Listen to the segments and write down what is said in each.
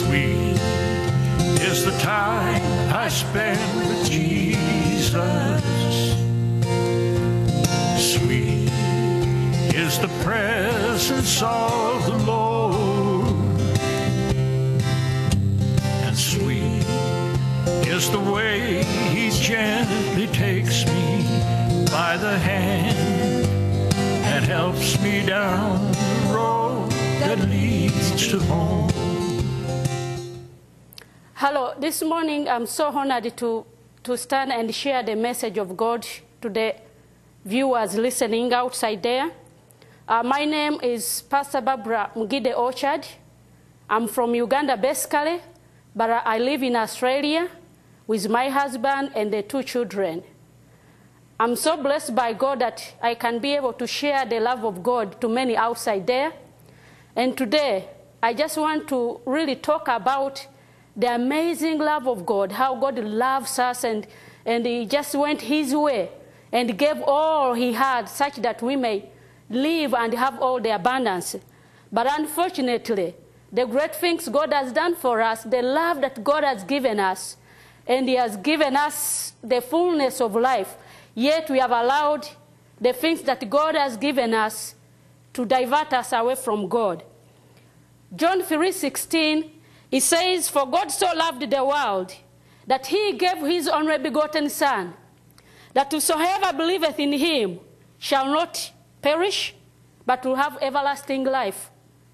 Sweet is the time I spend with Jesus. Sweet is the presence of the Lord. And sweet is the way he gently takes me by the hand and helps me down the road that leads to home. Hello, this morning I'm so honored to stand and share the message of God to the viewers listening outside there. My name is Pastor Barbara Mugide Orchard. I'm from Uganda basically, but I live in Australia with my husband and the 2 children. I'm so blessed by God that I can be able to share the love of God to many outside there. And today, I just want to really talk about the amazing love of God, how God loves us and he just went his way and gave all he had such that we may live and have all the abundance. But unfortunately, the great things God has done for us, the love that God has given us, and he has given us the fullness of life, yet we have allowed the things that God has given us to divert us away from God. John 3:16, it says, "For God so loved the world, that he gave his only begotten Son, that whosoever believeth in him shall not perish, but will have everlasting life."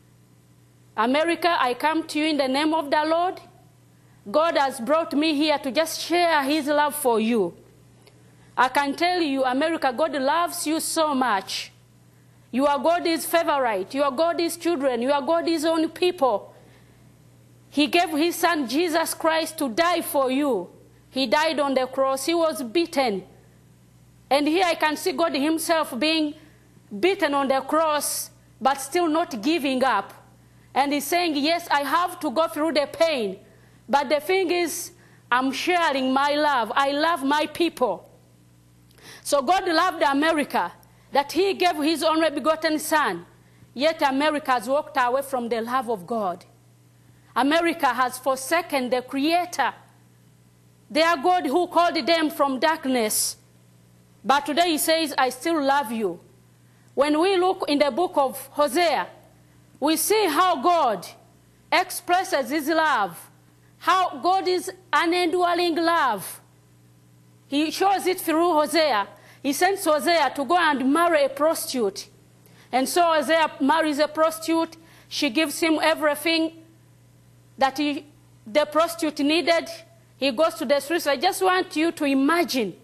America, I come to you in the name of the Lord. God has brought me here to just share his love for you. I can tell you, America, God loves you so much. You are God's favorite. You are God's children. You are God's own people. He gave his Son, Jesus Christ, to die for you. He died on the cross. He was beaten. And here I can see God himself being beaten on the cross, but still not giving up. And he's saying, yes, I have to go through the pain. But the thing is, I'm sharing my love. I love my people. So God loved America, that he gave his only begotten Son. Yet America has walked away from the love of God. America has forsaken the Creator, their God who called them from darkness. But today he says, I still love you. When we look in the book of Hosea, we see how God expresses his love, how God is unending love. He shows it through Hosea. He sends Hosea to go and marry a prostitute. And so Hosea marries a prostitute. She gives him everything that the prostitute needed. He goes to the streets. I just want you to imagine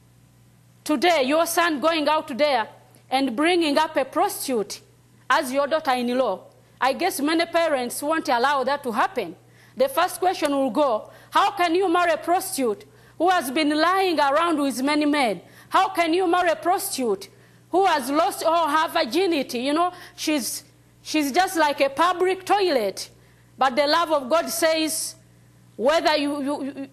today your son going out there and bringing up a prostitute as your daughter-in-law. I guess many parents won't allow that to happen. The first question will go, how can you marry a prostitute who has been lying around with many men? How can you marry a prostitute who has lost all her virginity? You know, she's just like a public toilet. But the love of God says, whether you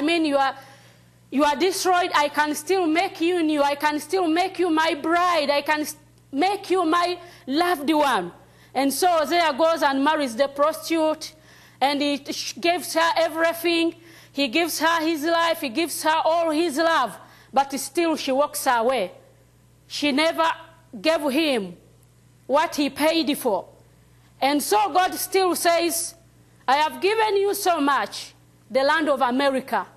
are destroyed, I can still make you new. I can still make you my bride. I can make you my loved one. And so Hosea goes and marries the prostitute, and he gives her everything. He gives her his life. He gives her all his love. But still she walks away. She never gave him what he paid for. And so God still says, I have given you so much, the land of America.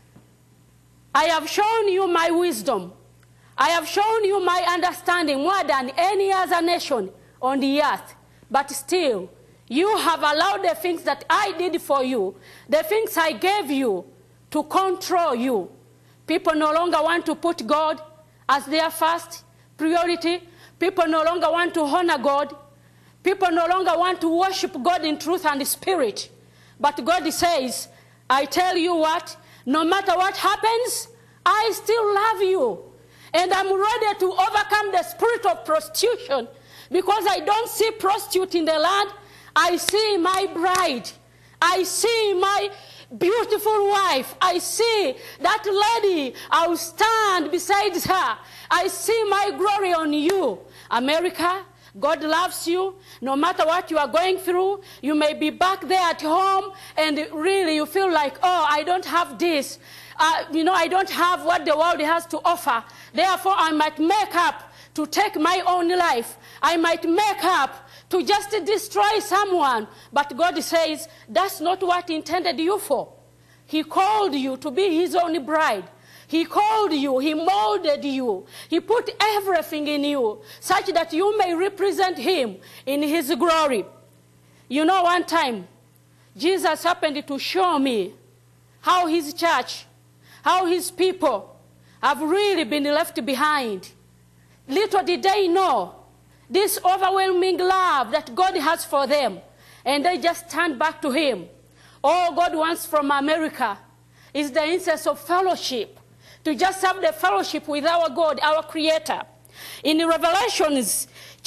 I have shown you my wisdom. I have shown you my understanding more than any other nation on the earth. But still, you have allowed the things that I did for you, the things I gave you, to control you. People no longer want to put God as their first priority. People no longer want to honor God. People no longer want to worship God in truth and spirit. But God says, I tell you what, no matter what happens, I still love you. And I'm ready to overcome the spirit of prostitution, because I don't see prostitute in the land. I see my bride. I see my beautiful wife. I see that lady. I'll stand beside her. I see my glory on you. America, God loves you. No matter what you are going through, you may be back there at home and really you feel like, oh, I don't have this. I don't have what the world has to offer. Therefore, I might make up to take my own life. I might make up to just destroy someone. But God says, that's not what He intended you for. He called you to be His own bride. He called you, He molded you, He put everything in you, such that you may represent Him in His glory. You know, one time, Jesus happened to show me how His church, how His people have really been left behind. Little did they know this overwhelming love that God has for them, and they just turned back to Him. All God wants from America is the incense of fellowship, to just have the fellowship with our God, our Creator. In Revelation is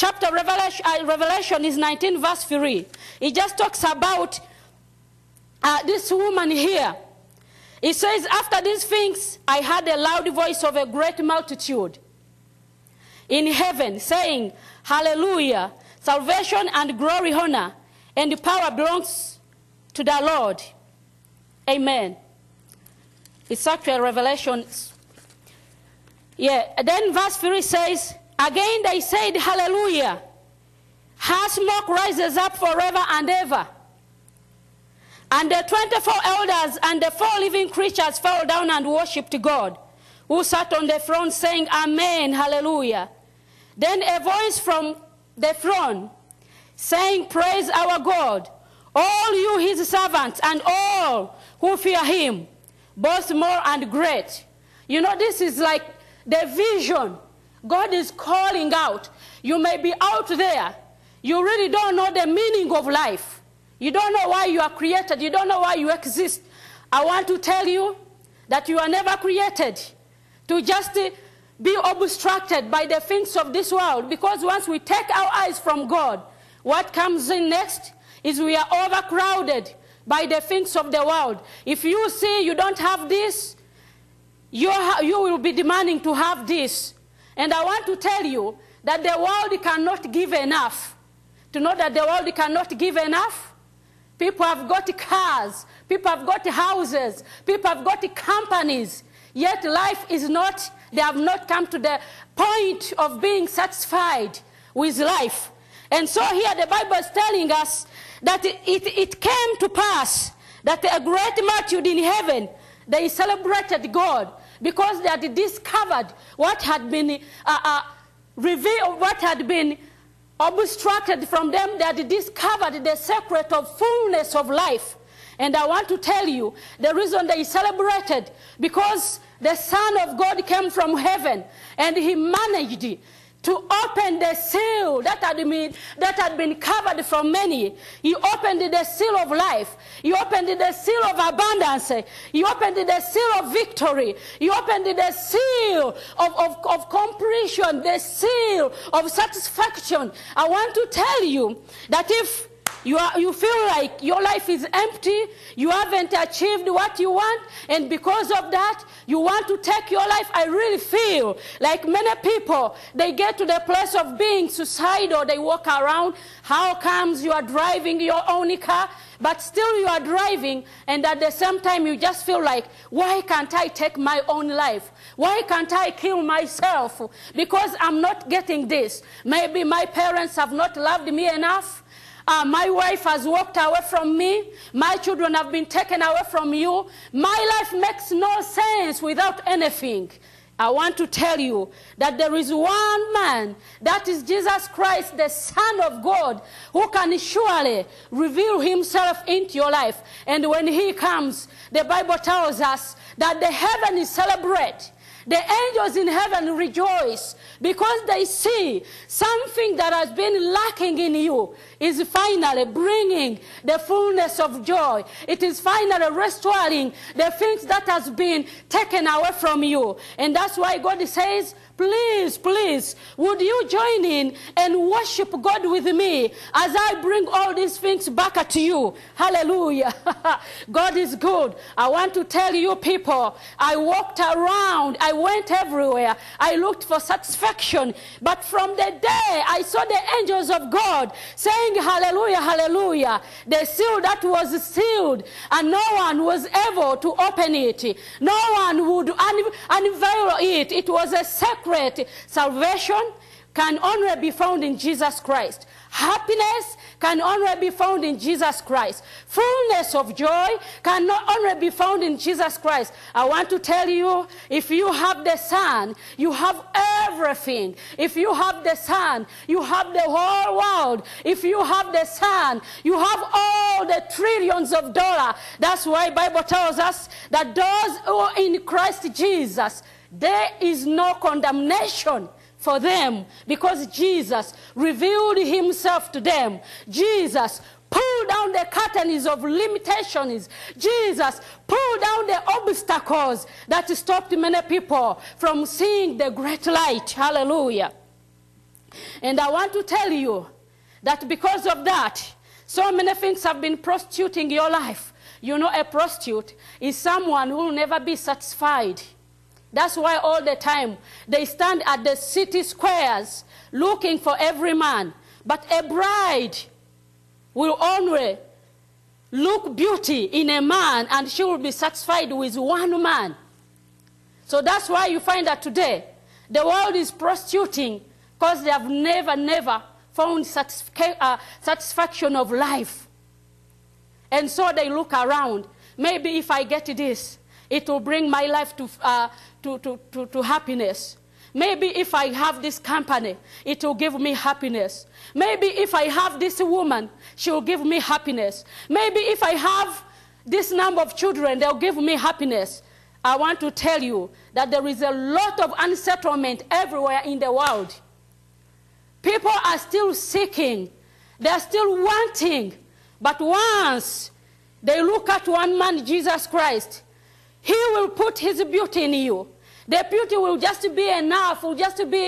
19 verse 3. It just talks about this woman here. It says, after these things, I heard a loud voice of a great multitude in heaven, saying, Hallelujah, salvation and glory, honor, and power belongs to the Lord. Amen. It's actually Revelation. Yeah. Then verse 3 says, again they said, Hallelujah. Her smoke rises up forever and ever. And the 24 elders and the 4 living creatures fell down and worshipped God, who sat on the throne, saying, Amen, Hallelujah. Then a voice from the throne, saying, Praise our God, all you His servants, and all who fear Him, both small and great. You know, this is like the vision. God is calling out. You may be out there. You really don't know the meaning of life. You don't know why you are created. You don't know why you exist. I want to tell you that you are never created to just be obstructed by the things of this world. Because once we take our eyes from God, what comes in next is we are overcrowded by the things of the world. If you see you don't have this, you will be demanding to have this. And I want to tell you that the world cannot give enough. To know that the world cannot give enough, people have got cars, people have got houses, people have got companies, yet life is not, they have not come to the point of being satisfied with life. And so here the Bible is telling us that it came to pass that a great multitude in heaven, they celebrated God because they had discovered what had been revealed, what had been obstructed from them. They had discovered the secret of fullness of life. And I want to tell you the reason they celebrated, because the Son of God came from heaven and He managed to open the seal that had been covered from many. He opened the seal of life. He opened the seal of abundance. He opened the seal of victory. He opened the seal of completion, the seal of satisfaction. I want to tell you that if you feel like your life is empty, you haven't achieved what you want, and because of that, you want to take your life. I really feel like many people, they get to the place of being suicidal. They walk around. How comes you are driving your own car, but still you are driving, and at the same time you just feel like, why can't I take my own life? Why can't I kill myself? Because I'm not getting this. Maybe my parents have not loved me enough. My wife has walked away from me. My children have been taken away from you. My life makes no sense without anything. I want to tell you that there is one man, that is Jesus Christ, the Son of God, who can surely reveal Himself into your life. And when He comes, the Bible tells us that the heavens celebrate. The angels in heaven rejoice because they see something that has been lacking in you is finally bringing the fullness of joy. It is finally restoring the things that has been taken away from you. And that's why God says, please, please, would you join in and worship God with me as I bring all these things back to you? Hallelujah. God is good. I want to tell you people, I walked around, I went everywhere, I looked for satisfaction, but from the day I saw the angels of God saying hallelujah, hallelujah, the seal that was sealed and no one was able to open it, no one would unveil it. It was a secret. Salvation can only be found in Jesus Christ. Happiness can only be found in Jesus Christ. Fullness of joy can not only be found in Jesus Christ. I want to tell you, if you have the Son, you have everything. If you have the Son, you have the whole world. If you have the Son, you have all the trillions of dollars. That's why the Bible tells us that those who are in Christ Jesus, there is no condemnation for them, because Jesus revealed himself to them. Jesus pulled down the curtains of limitations. Jesus pulled down the obstacles that stopped many people from seeing the great light. Hallelujah. And I want to tell you that because of that, so many things have been prostituting your life. You know, a prostitute is someone who will never be satisfied. That's why all the time they stand at the city squares looking for every man. But a bride will only look beauty in a man, and she will be satisfied with one man. So that's why you find that today the world is prostituting, because they have never found satisfaction of life. And so they look around. Maybe if I get this, it will bring my life to happiness. Maybe if I have this company, it will give me happiness. Maybe if I have this woman, she will give me happiness. Maybe if I have this number of children, they'll give me happiness. I want to tell you that there is a lot of unsettlement everywhere in the world. People are still seeking. They are still wanting. But once they look at one man, Jesus Christ, he will put his beauty in you. The beauty will just be enough, will just be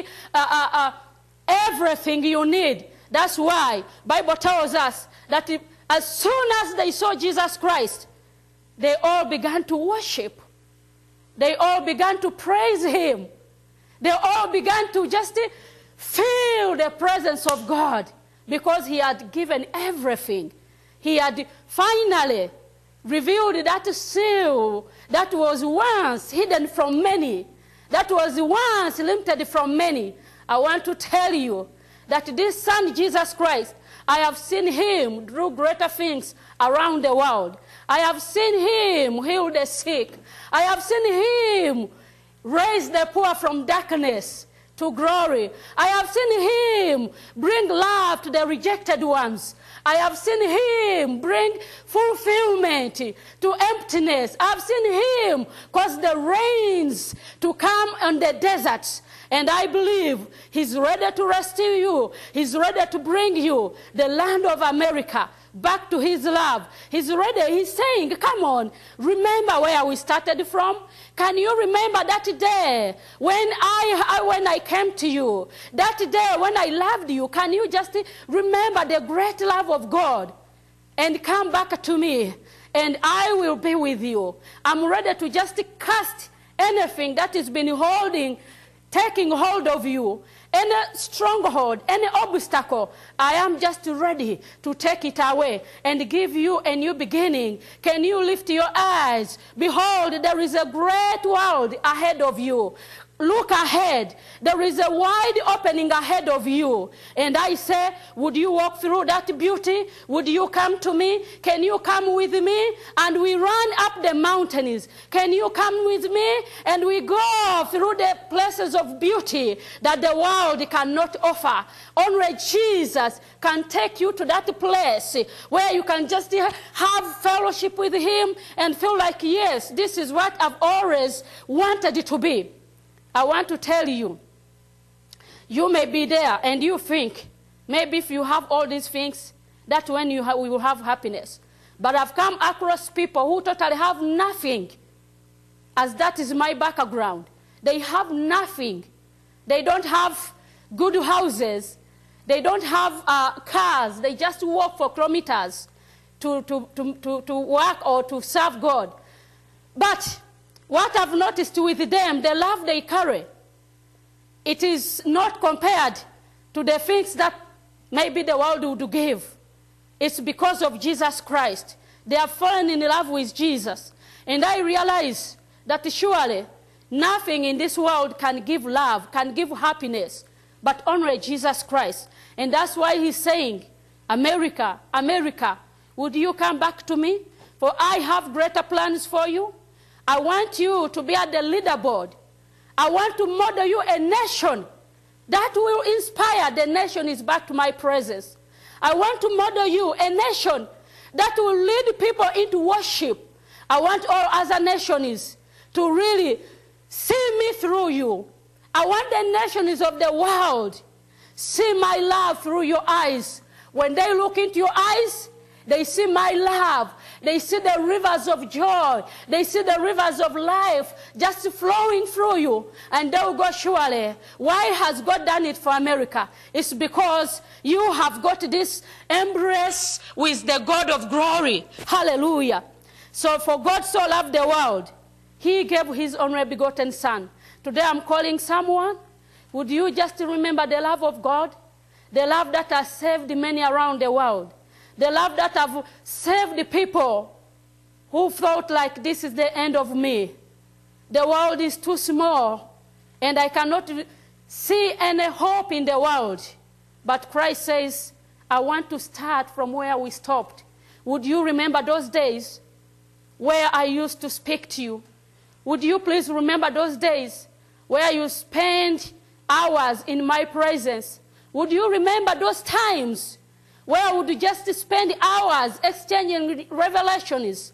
everything you need. That's why the Bible tells us that as soon as they saw Jesus Christ, they all began to worship. They all began to praise him. They all began to just feel the presence of God, because he had given everything. He had finally revealed that seal that was once hidden from many, that was once limited from many. I want to tell you that this Son, Jesus Christ, I have seen him do greater things around the world. I have seen him heal the sick. I have seen him raise the poor from darkness to glory. I have seen him bring love to the rejected ones. I have seen him bring fulfillment to emptiness. I have seen him cause the rains to come on the deserts. And I believe he's ready to rescue you. He's ready to bring you the land of America back to his love. He's ready. He's saying, come on, remember where we started from? Can you remember that day when I came to you? That day when I loved you? Can you just remember the great love of God? And come back to me, and I will be with you. I'm ready to just cast anything that has been taking hold of you, any stronghold, any obstacle. I am just ready to take it away and give you a new beginning. Can you lift your eyes? Behold, there is a great world ahead of you. Look ahead. There is a wide opening ahead of you. And I say, would you walk through that beauty? Would you come to me? Can you come with me? And we run up the mountains. Can you come with me? And we go through the places of beauty that the world cannot offer. Only Jesus can take you to that place where you can just have fellowship with him and feel like, yes, this is what I've always wanted it to be. I want to tell you, you may be there and you think, maybe if you have all these things, that's when we will have happiness. But I've come across people who totally have nothing, as that is my background. They have nothing. They don't have good houses. They don't have cars. They just walk for kilometers to work or to serve God. But what I've noticed with them, the love they carry, it is not compared to the things that maybe the world would give. It's because of Jesus Christ. They have fallen in love with Jesus. And I realize that surely nothing in this world can give love, can give happiness, but only Jesus Christ. And that's why he's saying, America, America, would you come back to me? For I have greater plans for you. I want you to be at the leaderboard. I want to model you a nation that will inspire the nations back to my presence. I want to model you a nation that will lead people into worship. I want all other nations to really see me through you. I want the nations of the world see my love through your eyes. When they look into your eyes, they see my love. They see the rivers of joy. They see the rivers of life just flowing through you. And they'll go, surely, why has God done it for America? It's because you have got this embrace with the God of glory. Hallelujah. So for God so loved the world, he gave his only begotten Son. Today I'm calling someone. Would you just remember the love of God? The love that has saved many around the world. The love that have saved the people who felt like this is the end of me. The world is too small, and I cannot see any hope in the world. But Christ says, I want to start from where we stopped. Would you remember those days where I used to speak to you? Would you please remember those days where you spent hours in my presence? Would you remember those times where would you just spend hours exchanging revelations?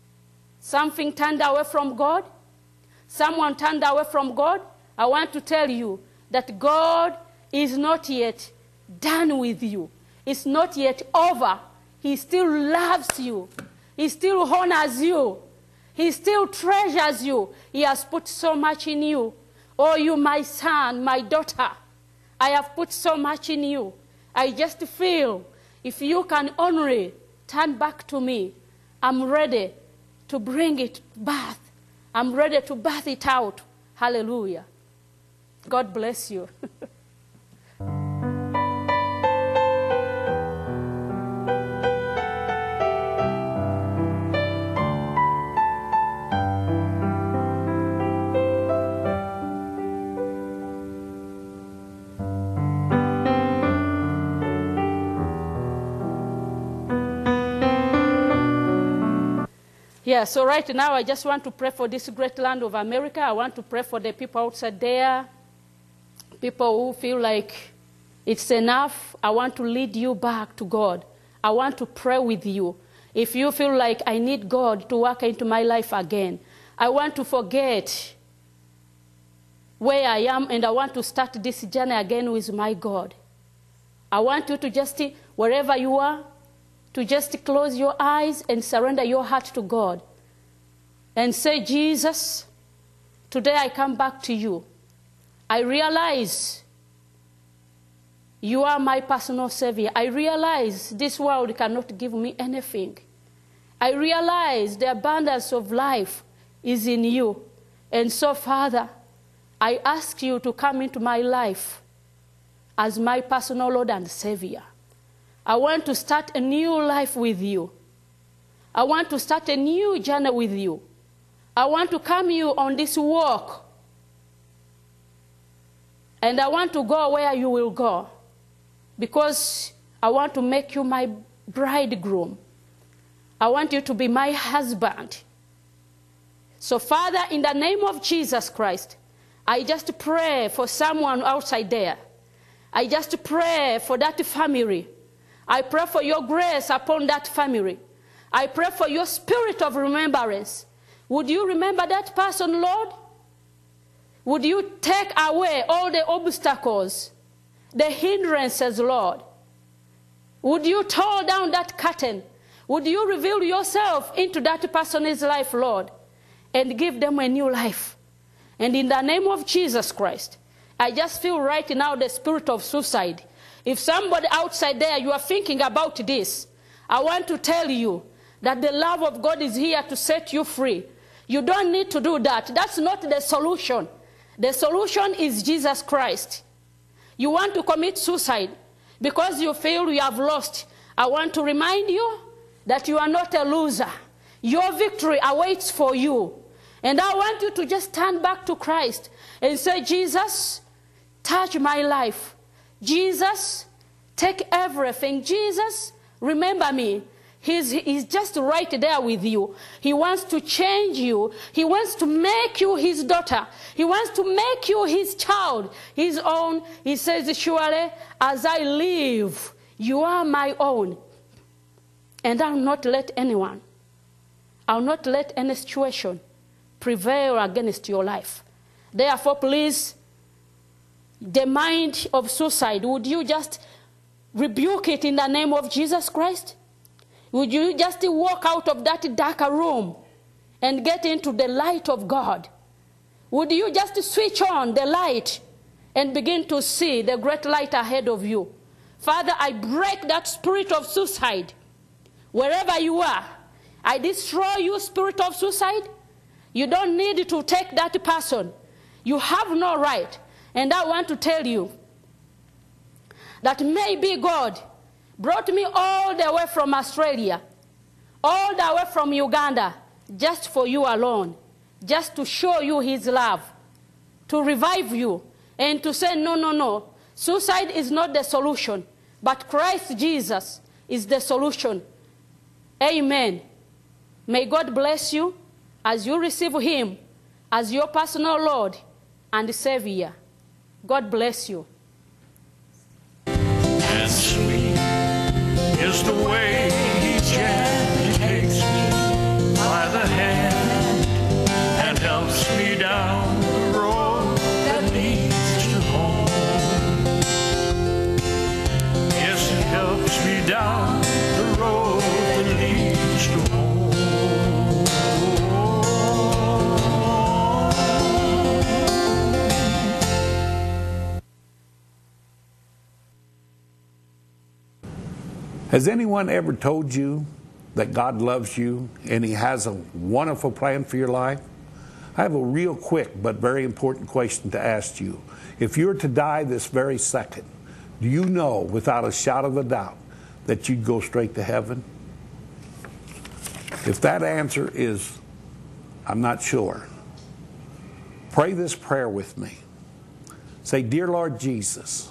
Something turned away from God? Someone turned away from God? I want to tell you that God is not yet done with you. It's not yet over. He still loves you. He still honors you. He still treasures you. He has put so much in you. Oh, you, my son, my daughter, I have put so much in you. I just feel if you can only turn back to me, I'm ready to bring it back. I'm ready to bath it out. Hallelujah. God bless you. Yeah, so right now I just want to pray for this great land of America. I want to pray for the people outside there, people who feel like it's enough. I want to lead you back to God. I want to pray with you. If you feel like I need God to work into my life again, I want to forget where I am and I want to start this journey again with my God. I want you to just, wherever you are, to just close your eyes and surrender your heart to God. And say, Jesus, today I come back to you. I realize you are my personal Savior. I realize this world cannot give me anything. I realize the abundance of life is in you. And so, Father, I ask you to come into my life as my personal Lord and Savior. I want to start a new life with you. I want to start a new journey with you. I want to come you on this walk. And I want to go where you will go. Because I want to make you my bridegroom. I want you to be my husband. So, Father, in the name of Jesus Christ, I just pray for someone outside there. I just pray for that family. I pray for your grace upon that family. I pray for your spirit of remembrance. Would you remember that person, Lord? Would you take away all the obstacles, the hindrances, Lord? Would you tear down that curtain? Would you reveal yourself into that person's life, Lord, and give them a new life? And in the name of Jesus Christ, I just feel right now the spirit of suicide. If somebody outside there, you are thinking about this, I want to tell you that the love of God is here to set you free. You don't need to do that. That's not the solution. The solution is Jesus Christ. You want to commit suicide because you feel you have lost. I want to remind you that you are not a loser. Your victory awaits for you. And I want you to just turn back to Christ and say, Jesus, touch my life. Jesus, take everything. Jesus, remember me. He's just right there with you. He wants to change you. He wants to make you his daughter. He wants to make you his child, his own. He says, surely as I live, you are my own. And I'll not let anyone, I'll not let any situation prevail against your life. Therefore, please, the mind of suicide, would you just rebuke it in the name of Jesus Christ? Would you just walk out of that darker room and get into the light of God? Would you just switch on the light and begin to see the great light ahead of you? Father, I break that spirit of suicide. Wherever you are, I destroy you, spirit of suicide. You don't need to take that person. You have no right. And I want to tell you that maybe God brought me all the way from Australia, all the way from Uganda, just for you alone, just to show you his love, to revive you, and to say, no, no, no, suicide is not the solution, but Christ Jesus is the solution. Amen. May God bless you as you receive him as your personal Lord and Savior. God bless you. And sweet is the way he gently takes me by the hand and helps me down the road that leads to home. Yes, it helps me down the road that leads to home. Has anyone ever told you that God loves you and he has a wonderful plan for your life? I have a real quick but very important question to ask you. If you were to die this very second, do you know without a shadow of a doubt that you'd go straight to heaven? If that answer is, I'm not sure, pray this prayer with me. Say, Dear Lord Jesus,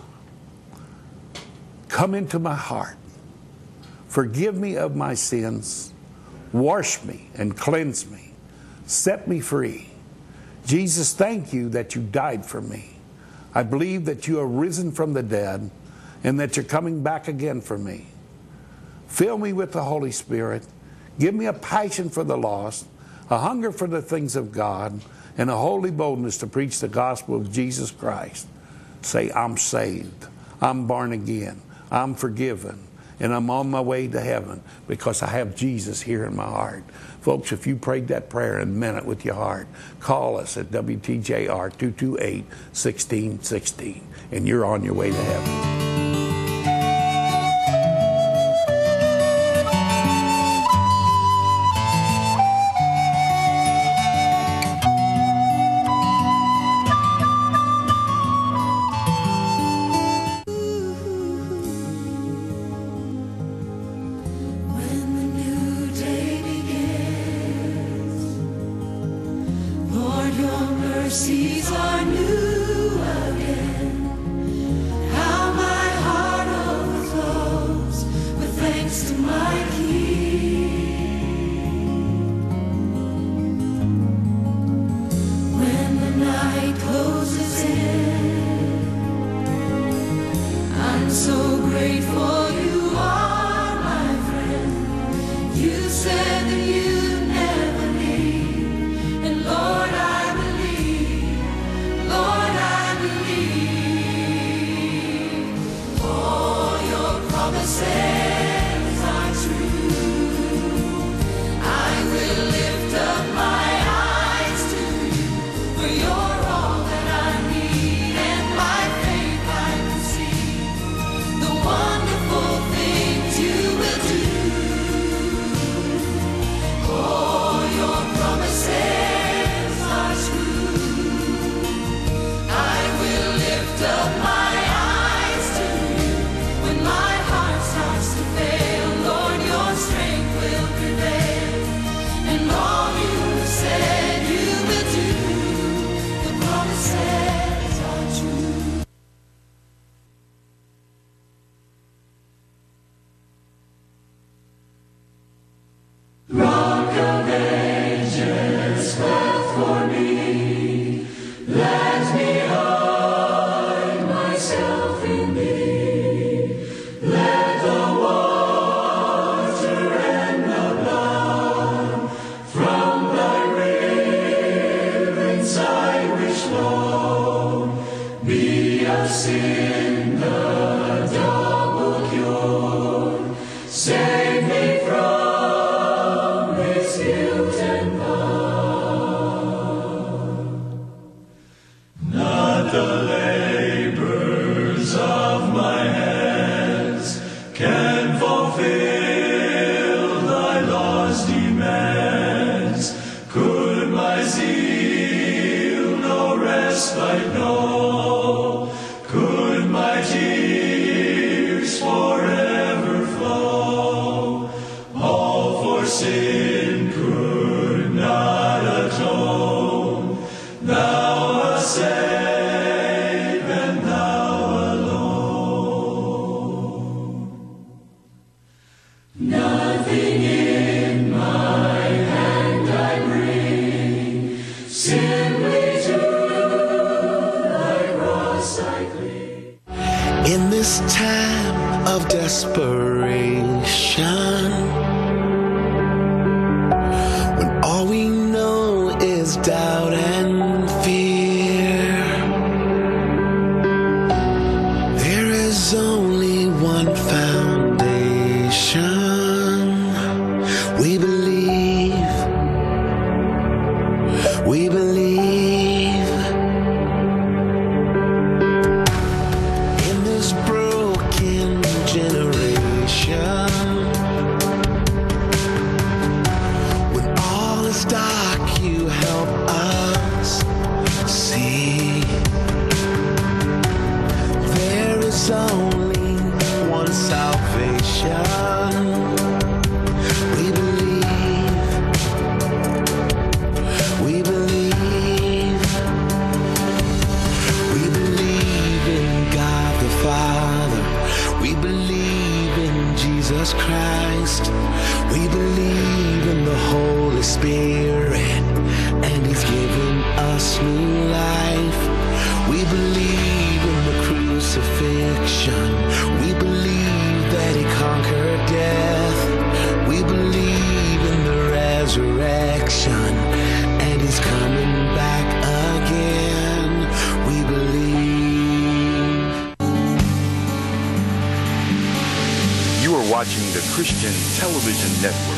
come into my heart. Forgive me of my sins. Wash me and cleanse me. Set me free. Jesus, thank you that you died for me. I believe that you are risen from the dead and that you're coming back again for me. Fill me with the Holy Spirit. Give me a passion for the lost, a hunger for the things of God, and a holy boldness to preach the gospel of Jesus Christ. Say, I'm saved. I'm born again. I'm forgiven. And I'm on my way to heaven because I have Jesus here in my heart. Folks, if you prayed that prayer and meant it with your heart, call us at WTJR 228-1616, and you're on your way to heaven. Mercies are new again. How my heart overflows with thanks to my King. When the night closes in, I'm so grateful you are my friend. You said that you'd never leave, and Lord, promises are true. I will lift up my eyes to you, for you're all that I need, and my guilt and love. Not the labors of my hands can fulfill thy law's demands. Could my zeal no respite know? Could my tears forever flow? All for sin could not atone. Thou must save, and thou alone. Nothing in my hand I bring, simply to thy cross I cling. In this time of desperation, when all we know is doubt and fear, there is only one foundation. We believe, we believe. In this broken generation, when all is dark, you help us see. There is only one salvation. We believe, we believe. We believe in God the Father. We believe in Jesus Christ. We believe in the Holy Spirit, and He's given us new life. We believe in the crucifixion. We believe that He conquered death. We believe in the resurrection, and He's coming back again. We believe. You are watching the Christian Television Network.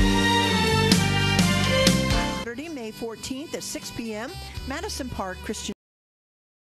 Saturday, May 14th at 6 p.m., Madison Park Christian